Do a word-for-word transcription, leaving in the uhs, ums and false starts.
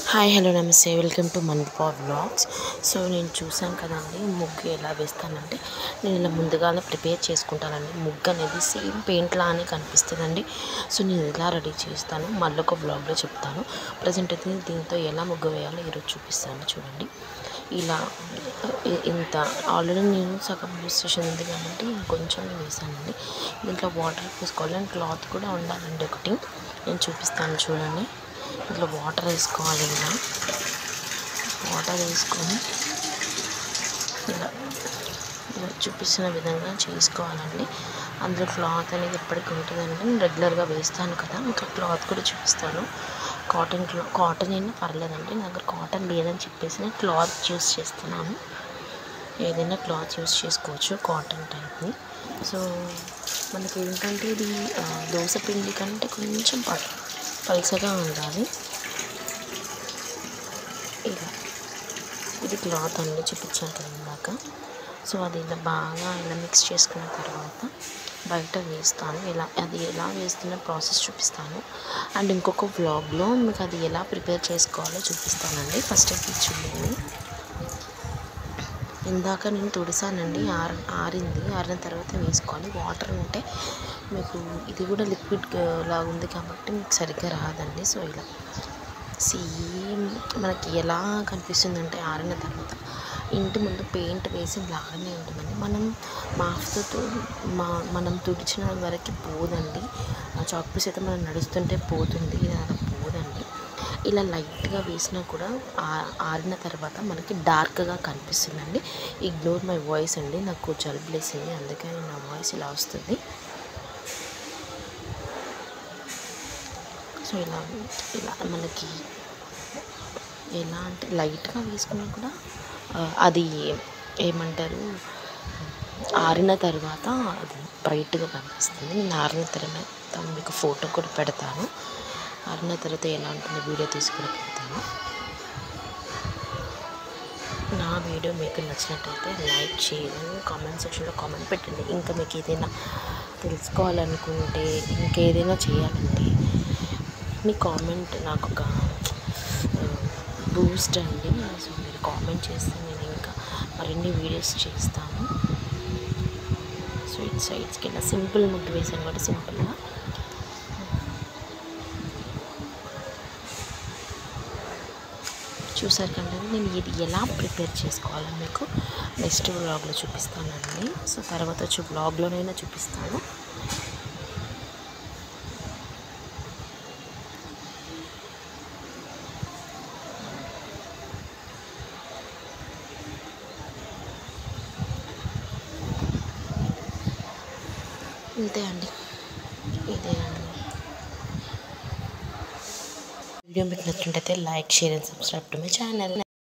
Hi hello నమస్తే welcome to మన్పా vlogs. So నేను చూసాను కదండి ముగ్గు ఎలా వేస్తానంటే నేను ఇలా ముందుగానే ప్రిపేర్ చేసుకుంటానండి. ముగ్గు అనేది సేమ్ పెయింట్ లానే కనిపిస్తుందండి. సో నేను ఎలా రెడీ చేస్తాను మళ్ళీ ఒక వ్లాగ్లో చెప్తాను. ప్రజెంట్ అయితే దీంతో ఎలా ముగ్గు వేయాలో ఈరోజు చూపిస్తాను. చూడండి, ఇలా ఇంత ఆల్రెడీ నేను సగం యూస్ చేసేది ఉంది కాబట్టి ఇంకొంచెం వేసానండి. దీంట్లో వాటర్ వేసుకోవాలి అండ్ క్లాత్ కూడా ఉండాలండి. ఒకటి నేను చూపిస్తాను చూడండి. ఇందులో వాటర్ వేసుకోవాలి. ఇలా వాటర్ వేసుకొని ఇలా ఇలా చూపిస్తున్న విధంగా చేసుకోవాలండి. అందులో క్లాత్ అనేది ఎప్పటికీ ఉంటుందండి. నేను రెగ్యులర్గా వేస్తాను కదా, ఇంకా క్లాత్ కూడా చూపిస్తాను. కాటన్ క్లా కాటన్ అయినా పర్లేదండి. నా దగ్గర కాటన్ లేదని చెప్పేసి నేను క్లాత్ యూస్ చేస్తున్నాను. ఏదైనా క్లాత్ యూస్ చేసుకోవచ్చు, కాటన్ టైప్ని. సో మనకి ఏంటంటే ఇది దోశ పిండి కంటే కొంచెం ప పలుచగా ఉండాలి. ఇలా ఇది క్లాత్ అన్నీ చూపించాను కదా ఇందాక. సో అది ఇలా బాగా ఇలా మిక్స్ చేసుకున్న తర్వాత బయట వేస్తాను. ఇలా అది ఎలా వేస్తున్న ప్రాసెస్ చూపిస్తాను. అండ్ ఇంకొక వ్లాగ్లో మీకు అది ఎలా ప్రిపేర్ చేసుకోవాలో చూపిస్తానండి. ఫస్ట్ అయితే చూడండి, ఇందాక నేను తుడిసానండి, ఆర ఆరింది. ఆరిన తర్వాత వేసుకోవాలి. వాటర్ ఉంటే మీకు ఇది కూడా లిక్విడ్ లాగా ఉంది కాబట్టి మీకు సరిగ్గా రాదండి. సో ఇలా సేమ్ మనకి ఎలా కనిపిస్తుందంటే ఆరిన తర్వాత ఇంటి ముందు పెయింట్ వేసి లాగానే ఉంటుందండి. మనం మాఫ్తో మా మనం తుడిచిన వరకు పోదండి. ఆ చాక్ పీస్ అయితే మనం నడుస్తుంటే పోతుంది, ఇది అలా పోదండి. ఇలా లైట్గా వేసినా కూడా ఆరిన తర్వాత మనకి డార్క్గా కనిపిస్తుందండి. ఇగ్నోర్ మై వాయిస్ అండి, నాకు జలుబు లేసింది, అందుకని నా వాయిస్ ఇలా వస్తుంది. సో ఇలా ఇలా మనకి ఎలా అంటే లైట్గా వేసుకున్నా కూడా అది ఏమంటారు ఆరిన తర్వాత అది బ్రైట్గా కనిపిస్తుంది. నేను ఆరిన తర్వాత మీకు ఫోటో కూడా పెడతాను. ఆరిన తర్వాత ఎలా ఉంటుందో వీడియో తీసి కూడా పెడతాను. నా వీడియో మీకు నచ్చినట్టయితే లైక్ చేయండి, కామెంట్ సెక్షన్లో కామెంట్ పెట్టండి. ఇంకా మీకు ఏదైనా తెలుసుకోవాలనుకుంటే, ఇంకేదైనా చేయాలంటే మీ కామెంట్ నాకు ఒక బూస్ట్ అండి. సో మీరు కామెంట్ చేస్తే నేను ఇంకా మరిన్ని వీడియోస్ చేస్తాను. సో ఇటు సైడ్స్కి ఇలా సింపుల్ ముగ్గు వేసాను కాబట్టి సింపుల్గా చూసారు కంటే నేను ఇది ఎలా ప్రిపేర్ చేసుకోవాలని మీకు నెక్స్ట్ వ్లాగ్లో చూపిస్తానండి. సో తర్వాత వచ్చి వ్లాగ్లోనైనా చూపిస్తాను. ఇంతే అండి, ఇదే అండి. వీడియో మీకు నచ్చినట్టయితే like, share and subscribe to my channel.